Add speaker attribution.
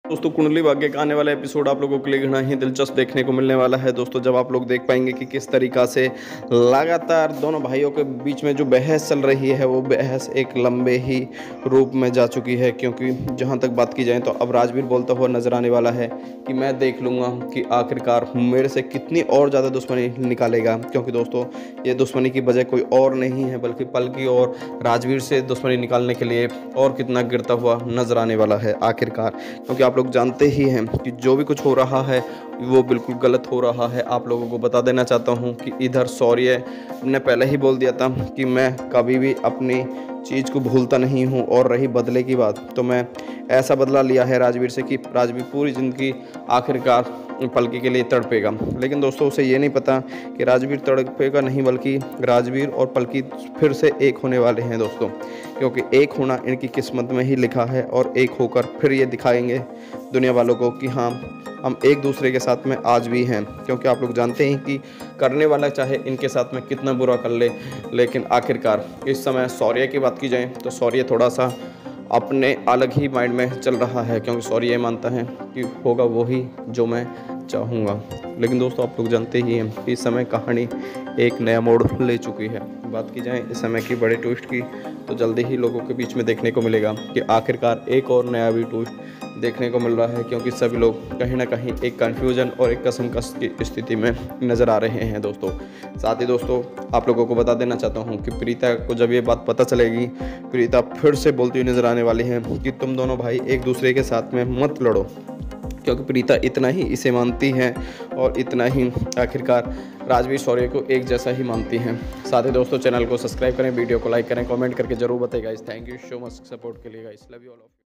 Speaker 1: दोस्तों कुंडली भाग्य का आने वाला एपिसोड आप लोगों के लिए घना ही दिलचस्प देखने को मिलने वाला है दोस्तों। जब आप लोग देख पाएंगे कि किस तरीक़ा से लगातार दोनों भाइयों के बीच में जो बहस चल रही है वो बहस एक लंबे ही रूप में जा चुकी है। क्योंकि जहां तक बात की जाए तो अब राजवीर बोलता हुआ नजर आने वाला है कि मैं देख लूँगा कि आखिरकार मेरे से कितनी और ज़्यादा दुश्मनी निकालेगा। क्योंकि दोस्तों ये दुश्मनी की वजह कोई और नहीं है बल्कि पलकी और राजवीर से दुश्मनी निकालने के लिए और कितना गिरता हुआ नजर आने वाला है आखिरकार। क्योंकि आप लोग जानते ही हैं कि जो भी कुछ हो रहा है वो बिल्कुल गलत हो रहा है। आप लोगों को बता देना चाहता हूं कि इधर शौर्य ने पहले ही बोल दिया था कि मैं कभी भी अपनी चीज़ को भूलता नहीं हूं। और रही बदले की बात तो मैं ऐसा बदला लिया है राजवीर से कि राजवीर पूरी ज़िंदगी आखिरकार पलकी के लिए तड़पेगा। लेकिन दोस्तों उसे ये नहीं पता कि राजवीर तड़पेगा नहीं बल्कि राजवीर और पलकी फिर से एक होने वाले हैं दोस्तों। क्योंकि एक होना इनकी किस्मत में ही लिखा है और एक होकर फिर ये दिखाएंगे दुनिया वालों को कि हाँ हम एक दूसरे के साथ में आज भी हैं। क्योंकि आप लोग जानते हैं कि करने वाला चाहे इनके साथ में कितना बुरा कर ले, लेकिन आखिरकार इस समय शौर्य की बात की जाए तो शौर्य थोड़ा सा अपने अलग ही माइंड में चल रहा है। क्योंकि शौर्य ये मानता है कि होगा वही जो मैं चाहूँगा। लेकिन दोस्तों आप लोग जानते ही हैं कि इस समय कहानी एक नया मोड़ ले चुकी है। बात की जाए इस समय की बड़े ट्विस्ट की तो जल्दी ही लोगों के बीच में देखने को मिलेगा कि आखिरकार एक और नया भी ट्विस्ट देखने को मिल रहा है। क्योंकि सभी लोग कहीं ना कहीं एक कन्फ्यूजन और एक कसमकस की स्थिति में नज़र आ रहे हैं दोस्तों। साथ ही दोस्तों आप लोगों को बता देना चाहता हूं कि प्रीता को जब ये बात पता चलेगी, प्रीता फिर से बोलती हुई नज़र आने वाली है कि तुम दोनों भाई एक दूसरे के साथ में मत लड़ो। क्योंकि प्रीता इतना ही इसे मानती हैं और इतना ही आखिरकार राजवीर शौर्य को एक जैसा ही मानती हैं। साथ ही दोस्तों चैनल को सब्सक्राइब करें, वीडियो को लाइक करें, कमेंट करके जरूर बताइए guys. Thank you so much support के लिए गाइस। Love you all.